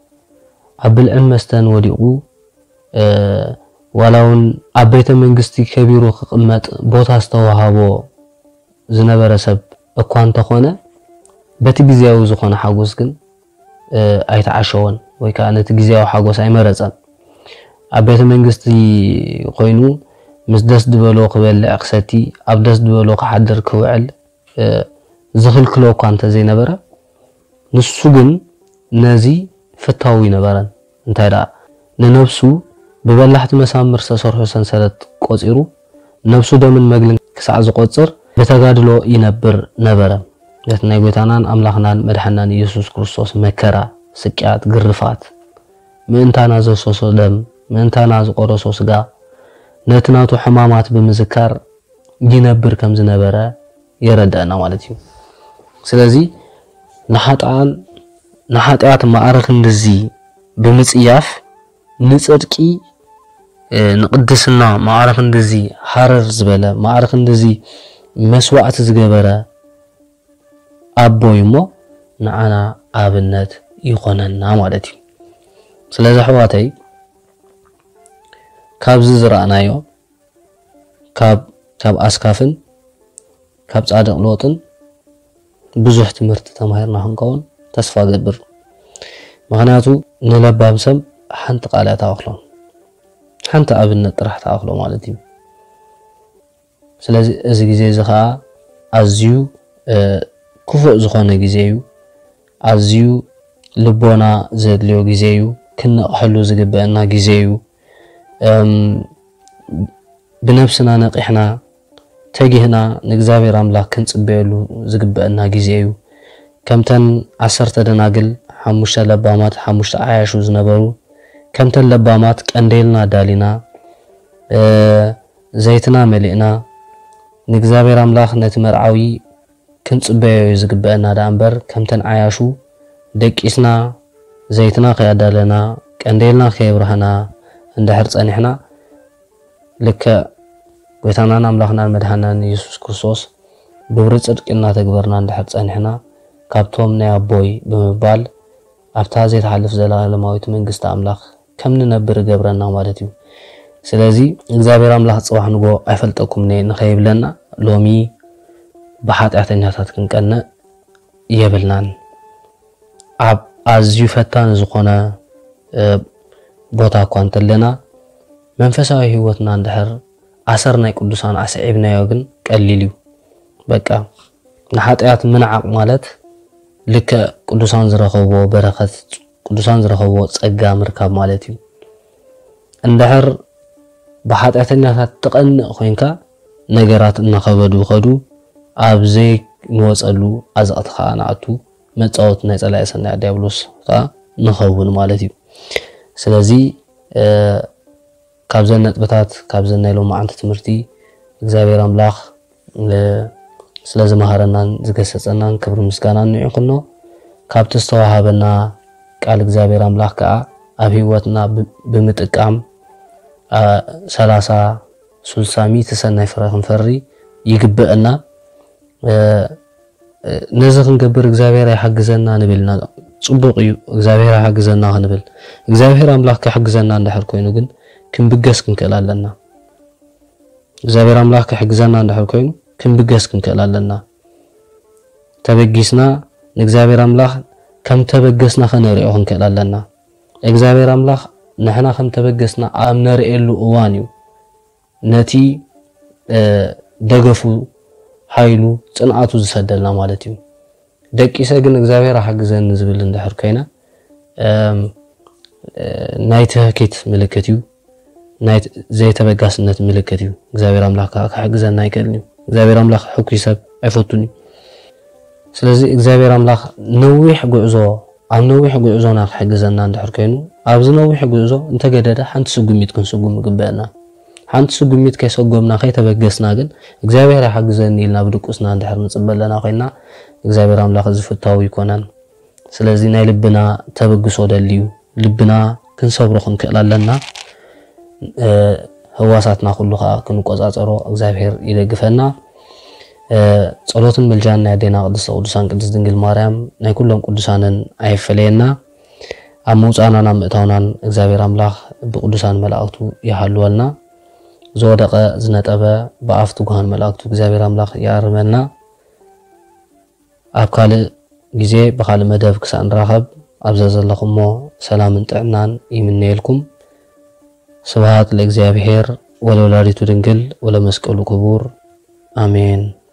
بالأن مستان وديقو أه ولون عبيت منجستي كبيرو قمت بوتاس توهابو زنبر سب أكوان تخونه بتي جيزاو زخونه حقوس كن أه أيتعشون ويكانت جيزاو حقوس عمارتان عبيت منجستي قينو مسدس دبلو قبل أقساتي أبدس دبلو قحدر كوعل أه زخل كلو كانت زي نبرة نسوجن نازي فتاوي نبران انتهى دا ننفسو ببلحت مسامر سسرحو سنسلت قوصيرو نفسو دمن مقلن كسع زقوصر بتقادلو ينبر نبرة لتنا يقوتانان أملاخنان مدحنان يسوس كريستوس مكرا سكيات قرفات مئنتانا زوسوسو دم مئنتانا زقورسو سقا نتناتو حمامات بمذكار ينبر كم زنبرة يردأنا والتيو سلازي نحاتان نحاتات معارك ندزي بمصياف نصدقي نقدسنا معارك ندزي حرر زبله معارك ندزي مسواعت زغبره ابويمو نعنا ابنت يخوننا مالتي سلازي حواتي كاب زرعنايو كاب كاب اسكافن كاب صادق لوطن بزح تمرت تماهرنا هنكون تسفى قبر مغناتو نلبام سم حنت قالة تاوخلون حنت أبن طرح تاوخلو مالتي سلازي ازي جزي زخاء ازيو اه كفو زخونا جزيو ازيو لبونا زدليو جزيو كنا أحلو زقبئنا جزيو بنفسنا نقحنا تجي هنا نجزابي راملا كنت بيلو زقبئنا جزيو كمتن عصرت دناقل حموشة لبامات حموشة عايشو زنبرو كمتن لبامات كانديلنا دالينا اه زيتنا ملئنا نجزابي راملاخ نتمرعوي كنت بيو زقبئنا دانبر كمتن عايشو دك اسنا زيتنا قيادالنا كانديلنا خيبرهنا اندحرت انحنا لك قويتانا ناملاخنا المدحنا يسوس كريستوس بورت صدقنا تكبرنا اندحرت انحنا كابتوم نيا بوي بمبال أبتازي تحلف زلالماويت منجست أملاخ كم ننبر جبرنا مالتيو سلازي إجزابير أملاخ صباح نقو أفلتكم نين نخيب لنا لومي بحات اعتنياتات كنكنا يبلنان عب أزيو فتان زقونا بوتا كوانت لنا منفساوي هيوتنا اندحر عصرنا يقدسان عسعبنا يوغن قليليو بقى نحات اعت منعق مالت لك قدسان زرخبو بركات قدسان زرخبو صقا مركب مالتي اندحر بحاتاتنيات تقن خوينكا نغرات نخبدو خدو ابزي نوصلو ازقت خاناتو مصوت نصلا يسنا ديابلوس تا نخون مالتي سلازي كابزن نطبታት كابزن يلو معانت تمرتي እግዚአብሔር አምላክ سلازم مهارنان زغسصنان كبر مسغانان نيخنو كابت استوهابنا قال እግዚአብሔር አምላክ ካ አብ ህይወትና በመጥቀም ሰላሳ ስልሳ ሚት ሰናይ ፍራህን ፈሪ ይግበእና نزخ نقبر إجزابير يحجزنا نبلنا صبوق يو إجزابير يحجزنا هنبل إجزابير أملاك كحجزنا ندحر كوينو جن كم بجس كن كلا لنا إجزابير أملاك كحجزنا ندحر كوين كم بجس كن كلا لنا تبجسنا إجزابير أملاك كم تبجسنا خنري أهون كلا لنا إجزابير أملاك نحنا خم تبجسنا أمنر إلو أوانيو نتي أه دقفو حيلو صنعاتو زسدلنا مالتي دقيسه ግን እግዚአብሔር حجزن ዝብል እንደሕር ከይና ام ናይተ ኬት ምልክትዩ ናይት ዘይተበጋስነት ምልክትዩ እግዚአብሔር አምላክ ከሐግዘና አይከልኒ እግዚአብሔር አምላክ ሕኩ ይሰብ አይፈቱኒ ስለዚህ እግዚአብሔር አምላክ ነዊሕ ጉዕዞ ኣብ ነዊሕ ጉዕዞና ከሐግዘና እንደሕር ከይኑ ኣብዚ ነዊሕ ጉዕዞ እንተገደደ ሓንቲ ስጉሚት ክንስጉም ግበና ሓንቲ ስጉሚት ከይሰጎምና ከይተበገስና ግን እግዚአብሔር ያሐግዘኒ ኢልና ብድቁስና እንደሕር ንጽበለና ኮይና እግዚአብሔር አምላክ ዝፍታው ይኮናል ስለዚህ ናይ ልብና ተበግሶ ደልዩ ልብና ክንሰብሮ ክንከላለና ህዋሳትና ሁሉኻ ክንቆጻጸሮ እግዚአብሔር ይደግፈና ጸሎትን ምልጃና ያደና ቅዱስ ቅዱሳን ቅድስት ድንግል ማርያም ናይ ኩሎም ቅዱሳንን አይፈለየና አሙጻናና ምእታውናን እግዚአብሔር አምላክ በቅዱሳን መላእክቱ ያሐልወልና زودق زنتابا بافت غان ملاكتو እግዚአብሔር አምላክ ያርመና አብካለ ጊዜ በኻለ መደብ ክሳን ራኸብ አብዛዘለኹሞ ሰላምን ጥዕናን ይምነየልኩም ስብሐት ለእግዚአብሔር ወለወላዲቱ ድንግል ወለመስቀሉ ክቡር አሜን